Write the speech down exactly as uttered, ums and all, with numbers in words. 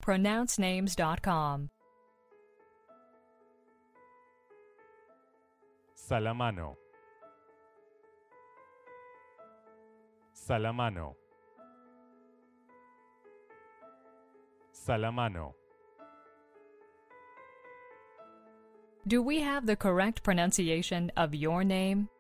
pronounce names dot com. Salamano. Salamano. Salamano. Do we have the correct pronunciation of your name?